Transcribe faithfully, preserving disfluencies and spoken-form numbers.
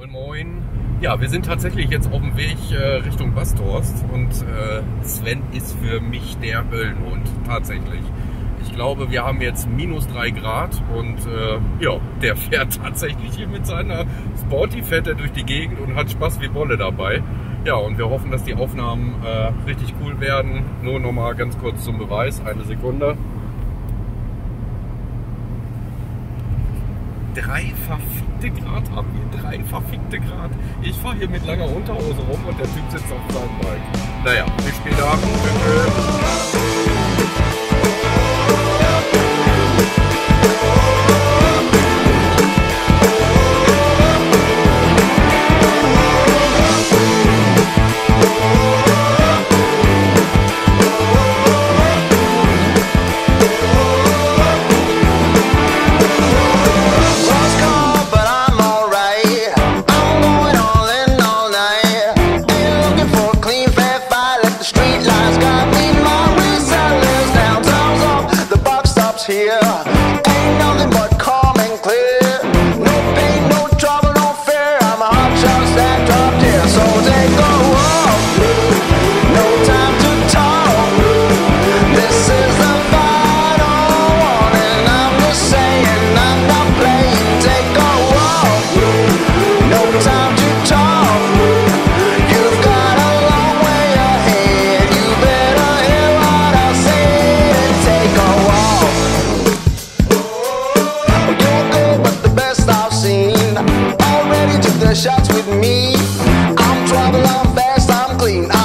moin. Ja, wir sind tatsächlich jetzt auf dem Weg äh, Richtung Basthorst und äh, Sven ist für mich der Höllenhund, tatsächlich. Ich glaube, wir haben jetzt minus drei Grad und äh, ja, der fährt tatsächlich hier mit seiner Sporty, fährt er durch die Gegend und hat Spaß wie Bolle dabei. Ja, und wir hoffen, dass die Aufnahmen äh, richtig cool werden. Nur noch mal ganz kurz zum Beweis, eine Sekunde. Drei verfickte Grad haben wir, drei verfickte Grad. Ich fahre hier mit langer Unterhose rum und der Typ sitzt auf seinem Bike. Naja, bis später. Here ain't nothing but calm and clear. No pain, no trouble, no fear. I'm a hot shot that dropped here. So take a walk, no time to talk. This is the final one, and I'm just saying I'm not playing. Take a walk, no time to talk. You've got a long way ahead. You better hear what I say and take a walk. The shots with me. I'm trouble, I'm fast, I'm clean.